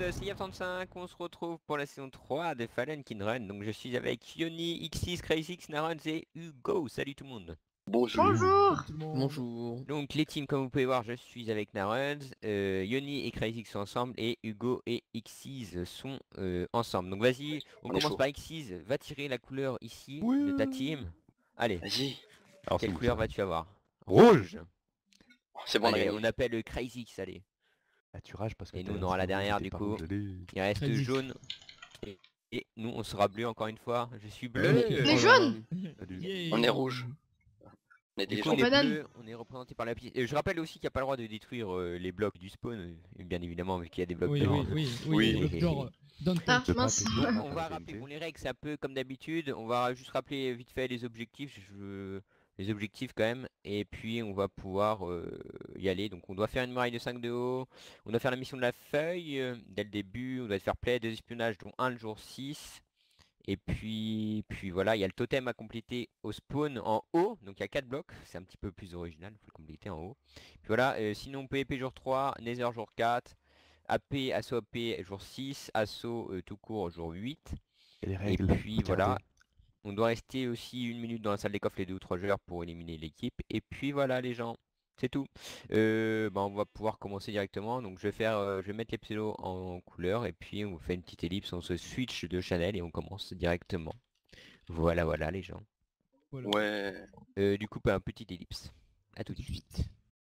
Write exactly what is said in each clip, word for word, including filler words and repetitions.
c'est Yav trente-cinq, on se retrouve pour la saison trois de Fallen Kin Run. Donc je suis avec Yoni, X six, Crazy, Naruns et Hugo. Salut tout le monde. Bonjour. Bonjour. Bonjour. Donc les teams, comme vous pouvez voir, je suis avec Naruns, euh, Yoni et Crazy sont ensemble et Hugo et X six sont euh, ensemble. Donc vas-y, on, On est commence chaud. par X six, va tirer la couleur ici Oui. de ta team. Allez, Vas-y. Alors, quelle c'est où, couleur ça vas-tu avoir? Rouge. C'est bon, on a Allez, gagné. on appelle Crazy, allez. Ah, tu rages parce que Et t'as nous on lancé aura la le rouge, dernière t'es du pas coup. rouge, allez. Il reste Crazy. jaune. Et, et nous on sera bleu encore une fois. Je suis Mais- bleu. Mais Oh là jaune. là. Salut. Yeah. On est rouge. On est Du des coup gens. on est banane. bleu, on est représenté par la petite. Et je rappelle aussi qu'il n'y a pas le droit de détruire euh, les blocs du spawn, euh, bien évidemment, vu qu'il y a des blocs Oui, de oui, merde. oui, Oui. oui, les blocs genre, don't Ah, touch. Je peux pas mince. appeler Donc ça on pour va la rappeler T N T. bon les règles, c'est un peu comme d'habitude. On va juste rappeler vite fait les objectifs, je... les objectifs quand même. Et puis on va pouvoir euh, y aller. Donc on doit faire une muraille de cinq de haut. On doit faire la mission de la feuille euh, dès le début. On doit faire play, deux espionnages dont un le jour six. Et puis, puis voilà, il y a le totem à compléter au spawn en haut. Donc il y a quatre blocs, c'est un petit peu plus original, il faut le compléter en haut. Puis voilà, euh, sinon P V P jour trois, Nether jour quatre, A P, Assaut A P jour six, Assaut euh, tout court jour huit. Et les Et règles, puis voilà, regardez. on doit rester aussi une minute dans la salle des coffres les deux ou trois joueurs pour éliminer l'équipe. Et puis voilà les gens, c'est tout. Euh, bah, on va pouvoir commencer directement. Donc je vais faire, euh, je vais mettre les pseudos en couleur et puis on fait une petite ellipse, on se switch de channel et on commence directement. Voilà voilà les gens. Voilà. Ouais. Euh, du coup pas un petit ellipse. À tout de suite.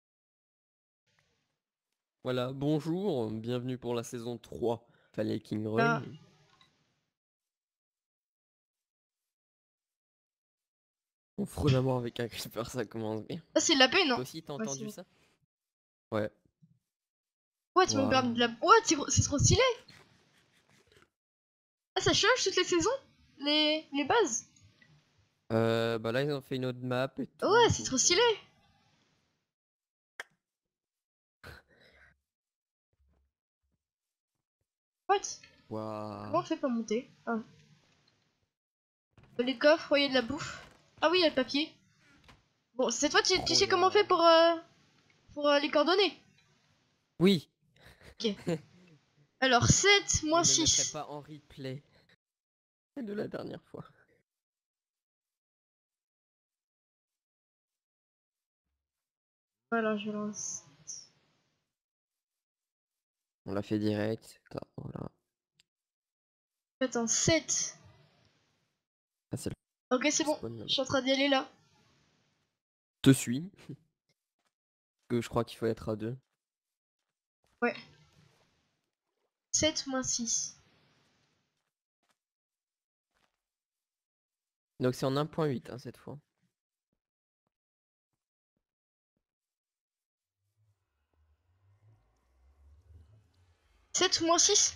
Voilà, bonjour, bienvenue pour la saison trois. Fallait King Run. Ah. On fera d'amour avec un creeper, ça commence bien. Ah, c'est de la paix, non? Toi aussi, t'as Ouais, entendu c'est ça? Ouais. Ouais, tu me Waouh. permets de la. Ouais, c'est gros- c'est trop stylé. Ah, ça change toutes les saisons? Les, les bases? Euh, bah là, ils ont fait une autre map et tout. Ouais, c'est donc, trop euh, stylé. What? Comment on Waouh. fait pour monter? Ah. Les coffres, ouais, y a de la bouffe. Ah oui, y a le papier. Bon, c'est toi, tu, tu Trop sais comment on bien. fait pour, euh, pour euh, les coordonnées? Oui. Alors, sept Je moins ne mettrai six. pas en replay. C'est de la dernière fois. Voilà, je lance. On l'a fait direct. Là, voilà. Attends, sept. Ah, c'est le Ok, c'est bon. spawn. Je suis en train d'y aller là. Te suis. Que je crois qu'il faut être à deux. Ouais. sept moins six. Donc c'est en un point huit hein, cette fois. sept moins six.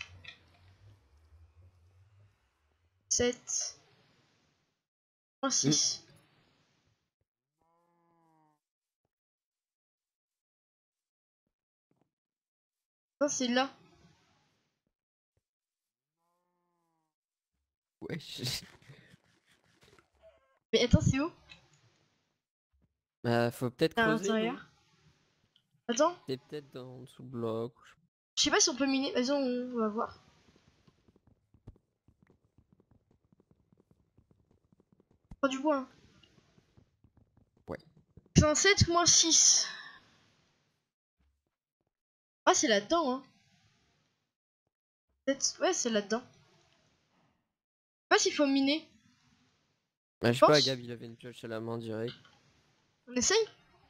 sept moins six. Non, c'est là. Wesh. Mais attends, c'est où? Bah faut peut-être À creuser, non? l'intérieur. Attends, C'est peut-être dans sous le bloc. ou je- je sais pas si on peut miner. Vas-y, on va voir. Prends du bois. Hein. Ouais. C'est un sept moins six. Ah, c'est là-dedans, hein. sept. Ouais, c'est là-dedans. Je sais pas s'il faut miner. Bah, je sais pense. pas, Gab il avait une pioche à la main direct. On essaye?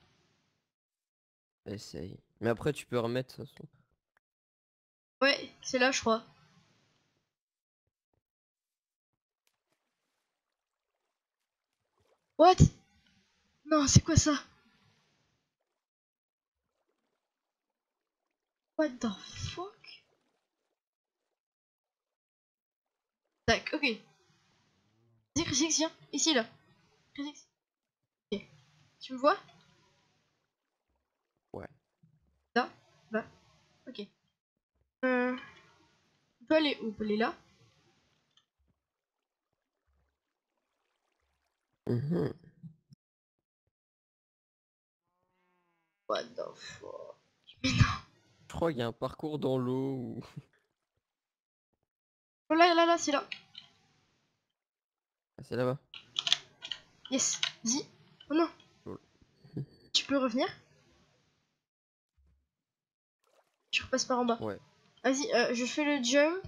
Essaye. Mais après tu peux remettre de toute façon. Ouais, c'est là, je crois. What? Non, c'est quoi ça? What the fuck? Tac, ok. Vas-y, Crisix, viens. Ici, là. Crisix. Ok. Tu me vois? Ouais. Là? Là. Ok. Euh... On peut aller où? On peut aller là? Mhm. What the fuck? Je crois qu'il y a un parcours dans l'eau ou... Oh là, là, là, c'est là. Ah, c'est là-bas. Yes, vas-y. Oh non. Cool. Tu peux revenir. Tu repasses par en bas. Ouais. Vas-y, euh, je fais le jump.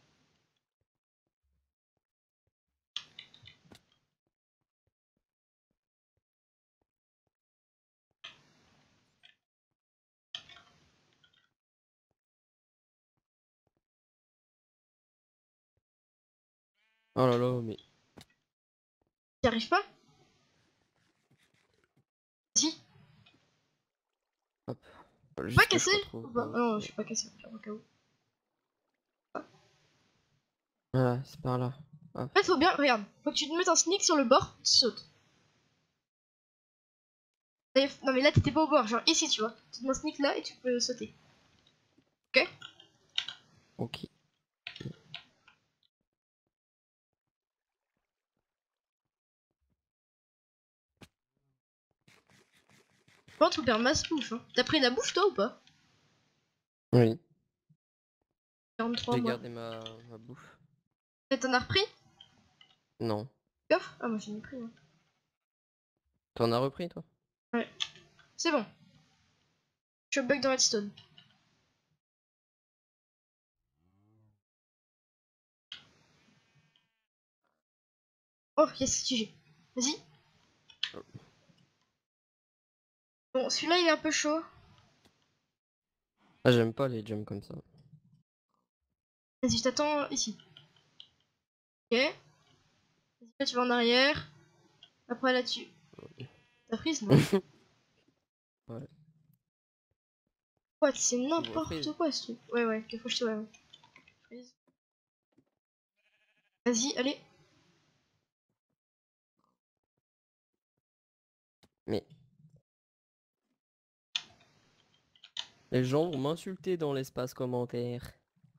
Oh là là, mais... T'y arrives pas? Si. Hop. Pas Juste que je cassé retrouve... ou pas? euh, Non, je suis pas cassé. Au cas où. Voilà, c'est par là. Hop. En fait, faut bien, regarde, faut que tu te mettes un sneak sur le bord, tu sautes. Et- non, mais là, t'étais pas au bord, genre ici, tu vois. Tu te mets un sneak là et tu peux sauter. Ok? Ok. Bon, tu perds masse bouffe. Hein. T'as pris la bouffe, toi, ou pas? Oui. quarante-trois J'ai moi. gardé ma... ma bouffe. Et t'en as repris? Non. Coffre? Ah, moi, j'en ai pris. Hein. T'en as repris, toi? Ouais. C'est bon. Je suis bug dans Redstone. Oh, yes, G G. Vas-y. Bon, celui-là, il est un peu chaud. Ah, j'aime pas les jumps comme ça. Vas-y, je t'attends ici. Ok. Vas-y, là, tu vas en arrière. Après, là-dessus. T'as prise, non? Ouais. What? C'est vois n'importe freeze. quoi, ce truc. Ouais, ouais, qu'il faut que je te... Ouais. Freeze. Vas-y, allez. Mais... Les gens vont m'insulter dans l'espace commentaire.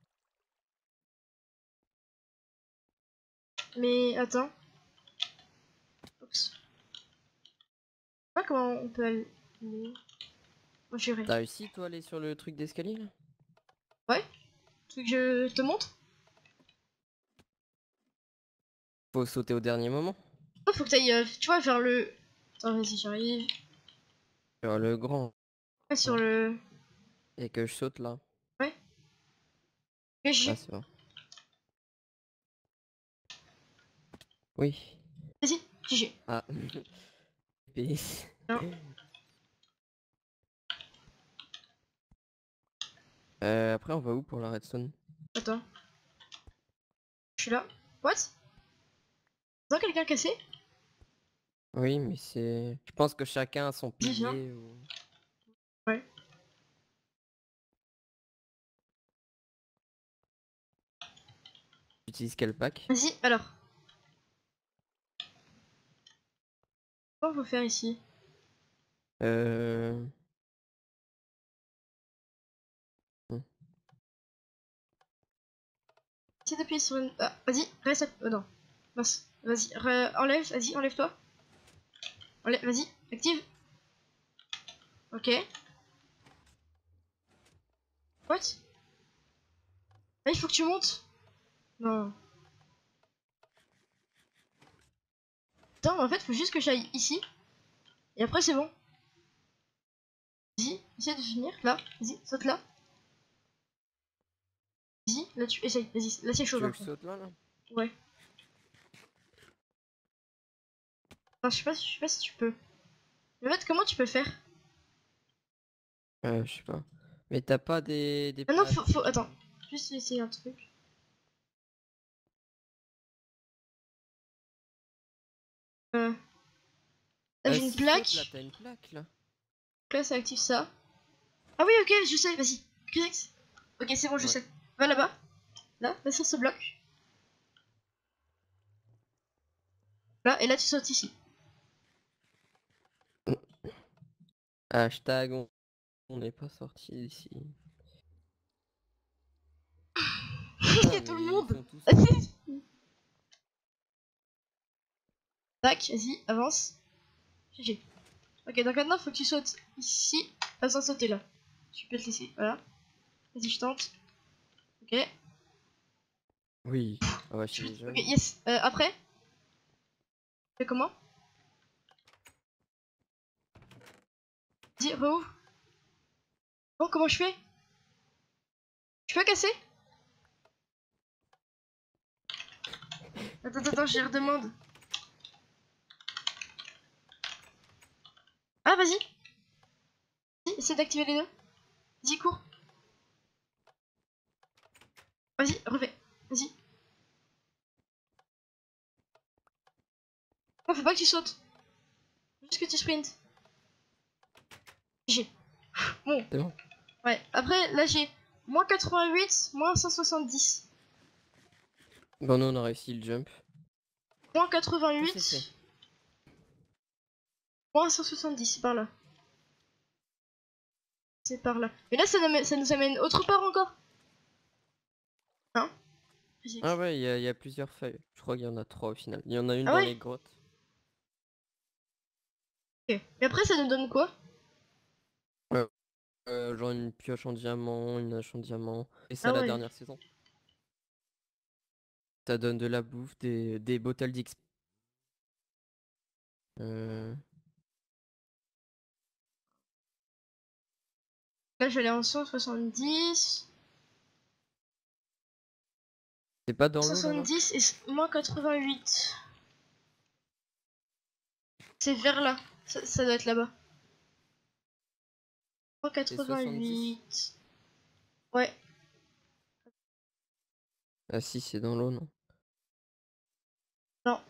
Mais attends. Oups. Je sais pas comment on peut aller. Moi, j'irai. T'as réussi, toi, à aller sur le truc d'escalier, là? Ouais? Tu veux que je te montre? Faut sauter au dernier moment. Oh, faut que t'ailles, euh, tu vois, vers le... Attends, vas-y, j'arrive. Sur le grand. Ouais, sur Hein. le... Et que je saute là. Ouais. Que j'ai... Ah, c'est bon. Oui. Vas-y, G G. Ah. Peace. Non. Euh, après, on va où pour la redstone? Attends. Je suis là. What? T'entends quelqu'un casser? Oui, mais c'est... Je pense que chacun a son Vas-y, viens. pilier ou... Ouais. J'utilise quel pack? Vas-y, alors. Comment faut faire ici? Euh... hmm. Essaye d'appuyer sur une... Ah, vas-y, reste... app- Oh non. Mince. Vas-y, re- enlève, vas-y, enlève-toi. Enlève, vas-y, active. Ok. What? Ah, il faut que tu montes. Non. Attends, en fait, faut juste que j'aille ici. Et après, c'est bon. Vas-y, essaye de finir. Là, vas-y, saute là. Vas-y, là, tu essayes. Vas-y, là, c'est chaud, Tu veux par que je contre. saute là, là? Ouais. Enfin, je sais pas, je sais pas si tu peux. Mais en fait, comment tu peux faire? Euh, je sais pas. Mais t'as pas des... des Ah non, pads faut, faut... Attends. Juste essayer un truc. Euh... Là, Euh, j'ai une si je saute, là, plaque. t'as une plaque, là. Là, ça active ça. Ah oui, ok, je sais, vas-y. Clique. Ok, c'est bon, je Ouais. sais. Va là-bas. Là, là sur ce bloc. Là, et là, tu sautes ici. Hashtag, on on n'est pas sorti d'ici. Il y Putain, a tout le mais ils monde. sont tous... Tac, vas-y, avance. G G. Ok, donc maintenant, faut que tu sautes ici. Pas besoin de sauter là. Tu peux te laisser, voilà. Vas-y, je tente. Ok. Oui. Ah ouais, chez les Ok, jeunes. yes. Euh, après Je fais comment Dis, réouvre. Bon, comment je fais Je peux casser Attends, attends, attends, je redemande. Ah, vas-y. Vas-y, essaie d'activer les deux. Vas-y, cours. Vas-y, refais. Vas-y. Non, faut pas que tu sautes. Faut juste que tu sprintes. J'ai. Bon, C'est bon. ouais. Après, là, j'ai moins quatre-vingt-huit, moins cent soixante-dix. Bon, nous on a réussi le jump. Moins Ça, c'est quatre-vingt-huit, fait. moins cent soixante-dix, c'est par là. C'est par là. Mais là, ça nous, amène- ça nous amène autre part encore. Hein Vas-y. Ah ouais, il y, a- il y a plusieurs feuilles. Je crois qu'il y en a trois au final. Il y en a une Ah dans ouais les grottes. Ok. Mais après, ça nous donne quoi Ouais. Euh, genre une pioche en diamant, une hache en diamant. Et ça Ah la ouais. dernière saison. Ça donne de la bouffe, des, des bottles d'X P. Euh... Là, j'allais en cent soixante-dix. C'est pas dans l'eau là-bas? soixante-dix et moins quatre-vingt-huit. C'est vers là. Ça, ça doit être là-bas. Moins C'est soixante-dix? quatre-vingt-huit. Ouais. Ah si, c'est dans l'eau, non? Non.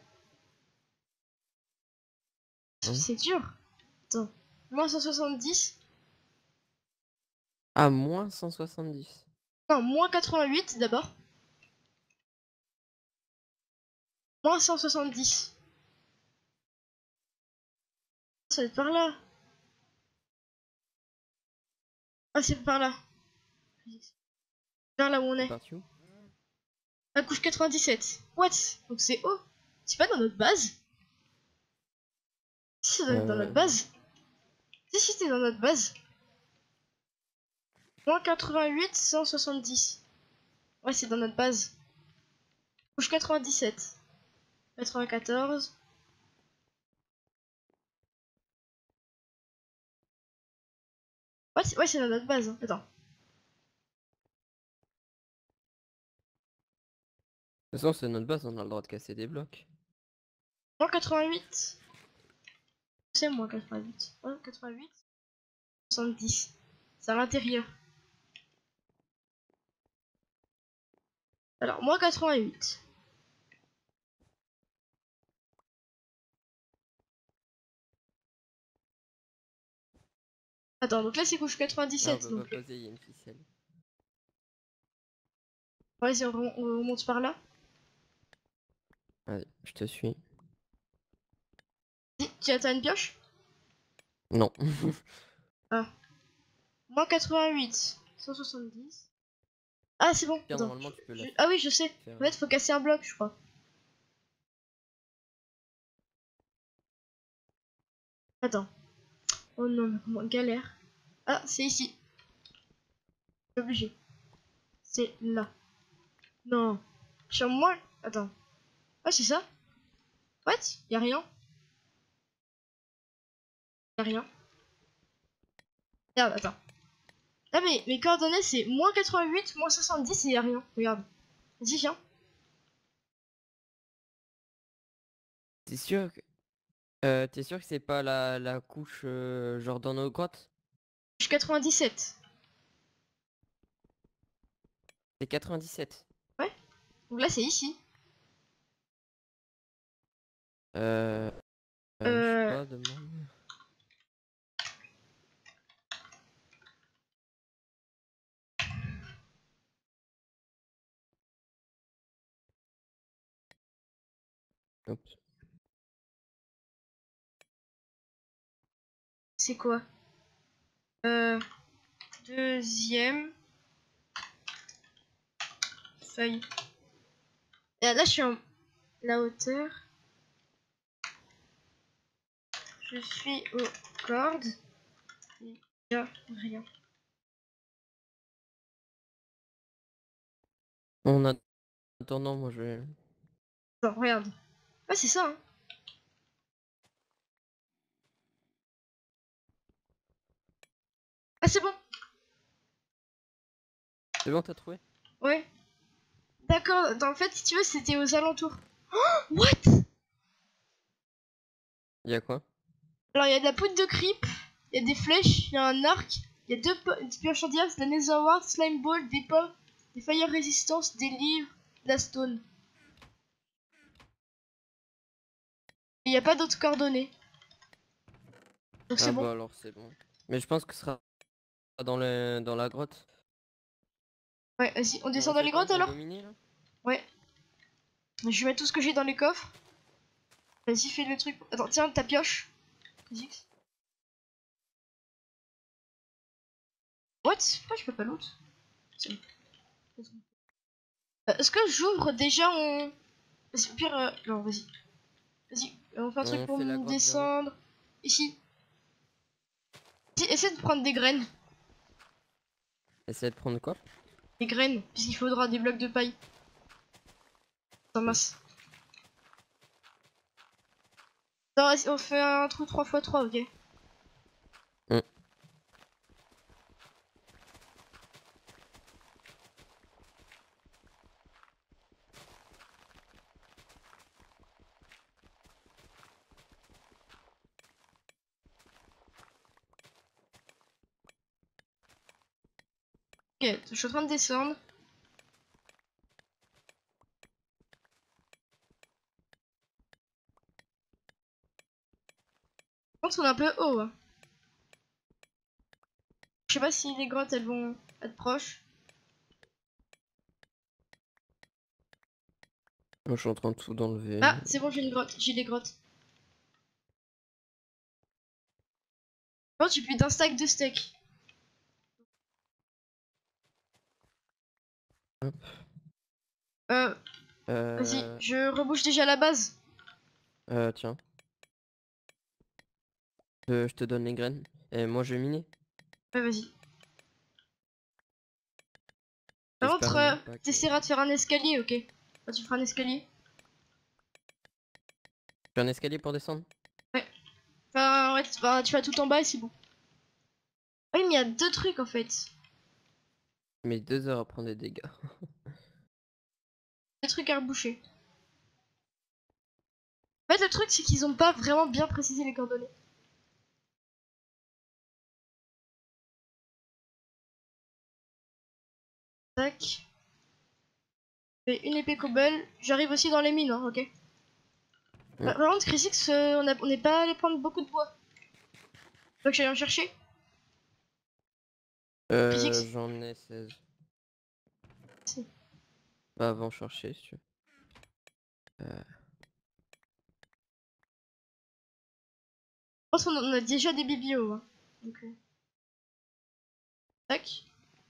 Non. C'est dur. Attends. Moins cent soixante-dix. Ah, moins cent soixante-dix. Non, moins quatre-vingt-huit d'abord. Moins cent soixante-dix. Ça doit être par là. Ah, c'est par là. Vers là où on C'est est. parti où? La couche quatre-vingt-dix-sept. What? Donc c'est haut. C'est pas dans notre base? Si, ça doit être dans notre Euh... base. Si, si, c'est dans notre base. Moins quatre-vingt-huit, cent soixante-dix. Ouais, c'est dans notre base. Couche quatre-vingt-dix-sept. quatre-vingt-quatorze. Ouais, c'est ouais, c'est dans notre base. Hein. Attends. De toute façon, c'est notre base, on a le droit de casser des blocs. Moins quatre-vingt-huit. C'est moins quatre-vingt-huit. Moins quatre-vingt-huit. soixante-dix. C'est à l'intérieur. Alors, moins quatre-vingt-huit. Attends, donc là c'est couche Ah, on quatre-vingt-dix-sept. peut pas Donc, poser, il y a une ficelle. vas-y, on, rem- on remonte par là. Allez, je te suis. Dis, tu as t'as une pioche? Non. Ah. Moins quatre-vingt-huit. cent soixante-dix. Ah, c'est bon. Pierre, Attends. normalement, tu peux la Je- Ah oui, je sais. faire. En fait, faut casser un bloc, je crois. Attends. Oh non, mais comment galère. Ah, c'est ici. C'est obligé. C'est là. Non. Sur moi. Attends. Ah, c'est ça? What? Y'a rien? Y'a rien. Regarde, attends. Ah, mais mes coordonnées c'est moins quatre-vingt-huit, moins soixante-dix et y'a rien. Regarde. Vas-y, viens. T'es sûr que... Euh, t'es sûr que c'est pas la, la couche euh, genre dans nos grottes? Je suis quatre-vingt-dix-sept. C'est quatre-vingt-dix-sept. Ouais. Donc là, c'est ici. Euh... euh, je sais Euh. pas, demande. Hop. C'est quoi? Euh. Deuxième. Feuille. Et là, je suis en. La hauteur. Je suis aux cordes. Il y a rien. On a attendant, moi je vais... Attends, regarde. Ah, c'est ça, hein. Ah, c'est bon. C'est bon, t'as trouvé? Ouais. D'accord. Attends, en fait, si tu veux, c'était aux alentours. Oh, what? Y'a quoi? Alors, il y a de la poudre de creep, il y a des flèches, il y a un arc, il y a deux po- des pioches en diable, de la Nether Wart, slime ball, des pommes, des fire resistance, des livres, de la stone. Et il n'y a pas d'autres coordonnées. Donc c'est Ah bon. bah alors c'est bon. Mais je pense que ce sera dans, le... dans la grotte. Ouais, vas-y, on On descend dans fait les quoi? grottes On alors? va miner là? Ouais. Je vais mettre tout ce que j'ai dans les coffres. Vas-y, fais le truc. Attends, tiens, ta pioche. Vas-y. What? Pourquoi je peux pas l'autre? C'est bon. Euh, Est-ce que j'ouvre déjà en... Vas-y, au pire... euh, Non, vas-y. Vas-y, euh, on fait un truc On pour fait la me grotte vers où? descendre. Ici. Vas-y, essaie de prendre des graines. Essaye de prendre quoi? Des graines, puisqu'il faudra des blocs de paille. Ça masse. Non, vas-y, on fait un trou trois fois trois, ok? Hmm. Ok, je suis en train de descendre. Je pense qu'on est un peu haut, hein. Je sais pas si les grottes elles vont être proches. Moi je suis en train de tout enlever. Ah, c'est bon, j'ai une grotte, j'ai des grottes. Bon, j'ai plus d'un stack de steak. Hop. Euh, vas-y, Euh... je rebouche déjà la base. euh tiens. Euh, je te donne les graines. Et moi je vais miner. Ouais, vas-y. Par contre, J'espère euh, ne pas que... t'essaieras de faire un escalier, ok? Enfin, tu feras un escalier. J'ai un escalier pour descendre? Ouais. Enfin, ouais, tu vas, tu vas tout en bas et c'est bon. Oui, mais il y a deux trucs en fait. Mais deux heures à prendre des dégâts. Deux trucs à reboucher. En fait, le truc, c'est qu'ils ont pas vraiment bien précisé les coordonnées. Tac. Fais une épée cobble. J'arrive aussi dans les mines, hein, ok? Mm. Par par contre, Crisix, euh, on a- on n'est pas allé prendre beaucoup de bois. Donc j'allais en chercher. Euh, Crisix. j'en ai seize. Si. Bah avant chercher si tu veux. Euh... Je pense qu'on en a déjà des biblios. Hein. Donc, euh, tac.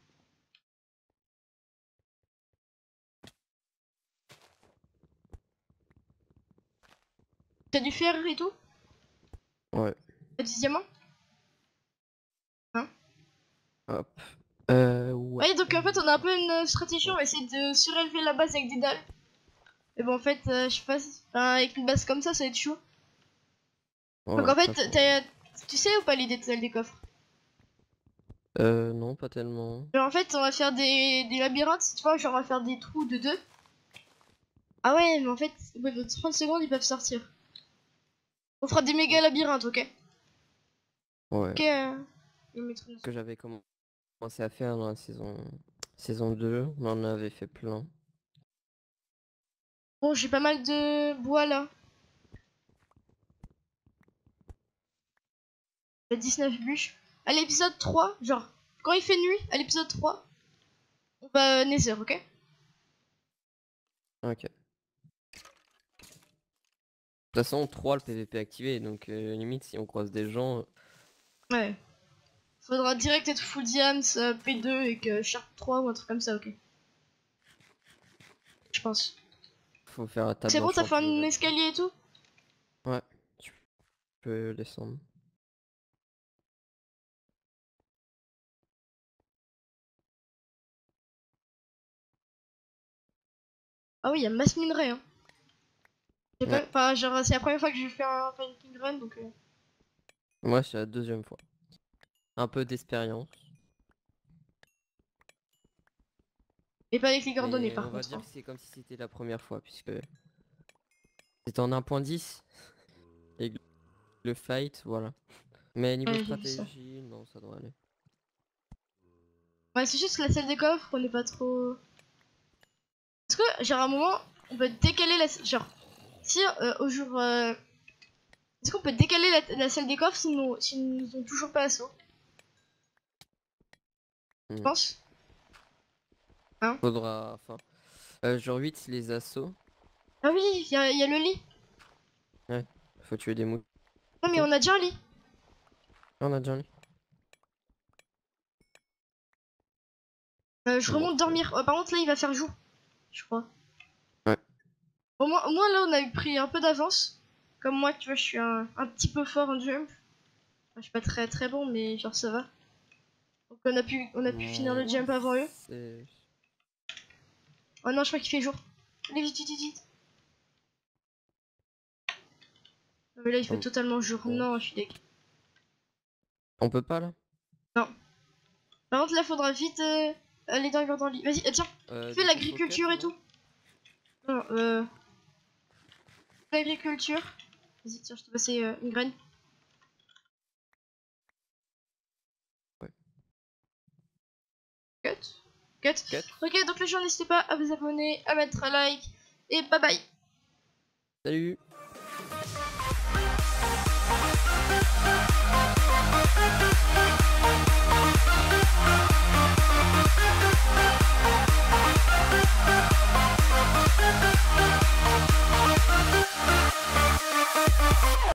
T'as du fer et tout? Ouais. T'as du diamant? Hein? Hop. Euh... Ouais. Ouais, donc en fait, on a un peu une stratégie. On va essayer de surélever la base avec des dalles. Et bon, en fait, euh, je sais pas. si- Enfin, avec une base comme ça, ça va être chaud. Donc Ouais, en fait, pas faux. t'as- tu sais ou pas les détails des coffres? Euh, non, pas tellement. Genre en fait, on va faire des, des labyrinthes, tu vois, genre on va faire des trous de deux. Ah ouais, mais en fait, au bout de trente secondes, ils peuvent sortir. On fera des méga labyrinthes, ok? Ouais. Ok, euh, je vais mettre une- Que j'avais commencé à faire dans la saison... saison deux, on en avait fait plein. Bon, j'ai pas mal de bois là. J'ai dix-neuf bûches. À l'épisode trois, genre, quand il fait nuit, à l'épisode trois, on va euh, Nether, ok? Ok. De toute façon, trois le P V P activé, donc euh, limite si on croise des gens, Ouais. Faudra direct être full diams, euh, P deux et que Sharp trois ou un truc comme ça, ok? Je pense. faut faire la table C'est bon, t'as fait d'enchantement un level. escalier et tout? Ouais, tu peux descendre. Ah oui, il y a masse minerai. Hein. J'ai Ouais. pas- Enfin, genre, c'est la première fois que je fais un fighting run, donc. Euh... Moi, c'est la deuxième fois. Un peu d'expérience. Et pas avec les coordonnées, Mais par on va contre. dire Hein. que c'est comme si c'était la première fois, puisque c'était en un point dix. Et le fight, voilà. Mais niveau Ouais, j'ai vu ça. stratégie, non, ça devrait aller. Ouais, c'est juste la salle des coffres, on est pas trop. Est-ce que, genre, à un moment, on peut décaler la. Genre, si euh, au jour. Euh... Est-ce qu'on peut décaler la, la salle des coffres s'ils nous, s'ils nous ont toujours pas assaut? Je Hmm. pense. Faudra, enfin, euh, genre huit les assauts. Ah oui, il y a, y a le lit. Ouais, faut tuer des moutons. Non, mais on a déjà un lit. Ah, on a déjà un lit. Euh, je Bon, remonte dormir. Oh, par contre, là, il va faire jour. Je crois. Ouais. Au moins, au moins, là, on a eu pris un peu d'avance. Comme moi, tu vois, je suis un, un petit peu fort en jump. Enfin, je suis pas très très bon, mais genre, ça va. Donc, on a pu, on a pu finir le Moi, jump avant eux. c'est- Oh non, je crois qu'il fait jour. Allez, vite, vite, vite, vite. Non, mais là, il fait Hum, totalement jour. bon. Non, je suis deg. On peut pas là? Par contre, là, faudra vite euh, aller dormir dans le lit. Vas-y, euh, tiens, Euh, fais du coup, faut l'agriculture cut, et non tout. Non, euh. L'agriculture. Vas-y, tiens, je te passe euh, une graine. Ouais. Cut. Cut. Cut. Ok, donc les gens, n'hésitez pas à vous abonner, à mettre un like. Et bye bye. Salut!